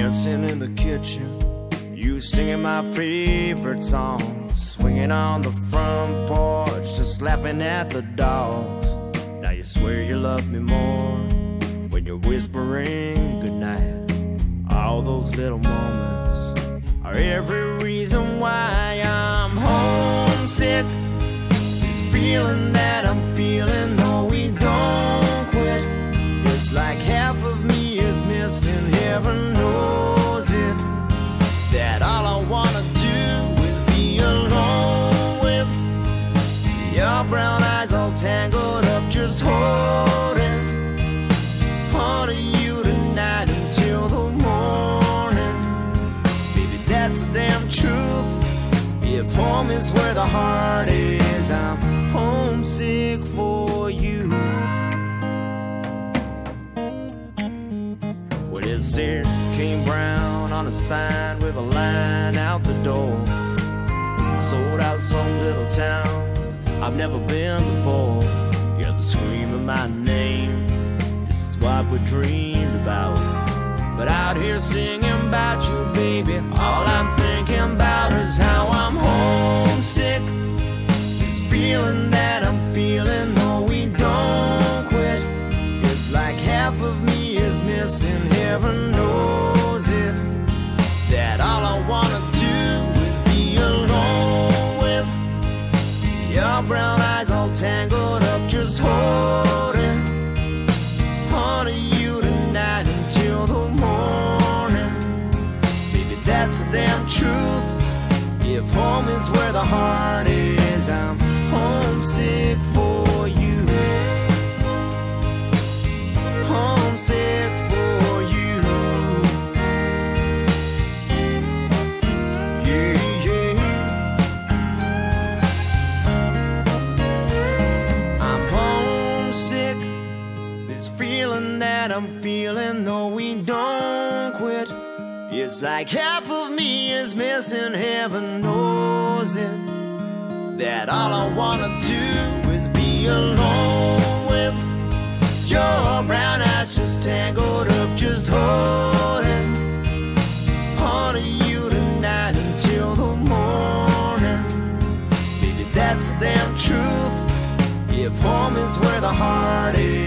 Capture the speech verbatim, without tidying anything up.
dancing in the kitchen, you singing my favorite song, swinging on the front porch, just laughing at the dogs. Now you swear you love me more when you're whispering goodnight. All those little moments are every reason why I'm homesick. This feeling that I'm feeling, though we don't quit, it's like half of me is missing. Heaven knows it, that all I wanna do is be alone with your brown eyes all tangled up, just holding on to you tonight until the morning. Baby, that's the damn truth. If home is where the heart is, I'm homesick for you. Well, it says King Brown on a sign with a line out the door. Sold out some little town I've never been before. You're the scream of my name, this is what we dreamed about. But out here singing about you, baby, all I'm thinking about is how I'm homesick. This feeling that I'm feeling, though we don't quit, it's like half of me is missing. Heaven knows it, that all I wanna do is be alone with your brown eyes all tangled up, just holding on to you tonight until the morning. Baby, that's the damn truth. If home is where the heart is, I'm homesick for you. Homesick for you. Yeah, yeah. I'm homesick. This feeling that I'm feeling, though we don't quit, it's like half of me is missing. Heaven knows it, that all I wanna do is be alone with your brown eyes just tangled up, just holding on to you tonight until the morning. Baby, that's the damn truth. If home is where the heart is,